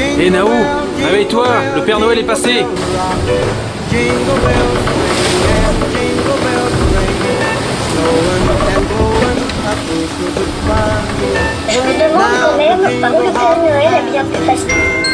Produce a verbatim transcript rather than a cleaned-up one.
Hé Naou, réveille-toi, le Père Noël est passé. Je me demande quand même par où le Père Noël a bien pu passer.